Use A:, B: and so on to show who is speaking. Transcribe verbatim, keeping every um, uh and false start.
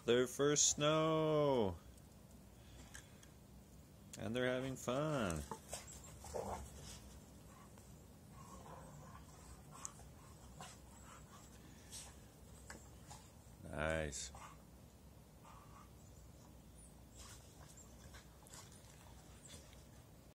A: their first snow. And they're having fun. Nice.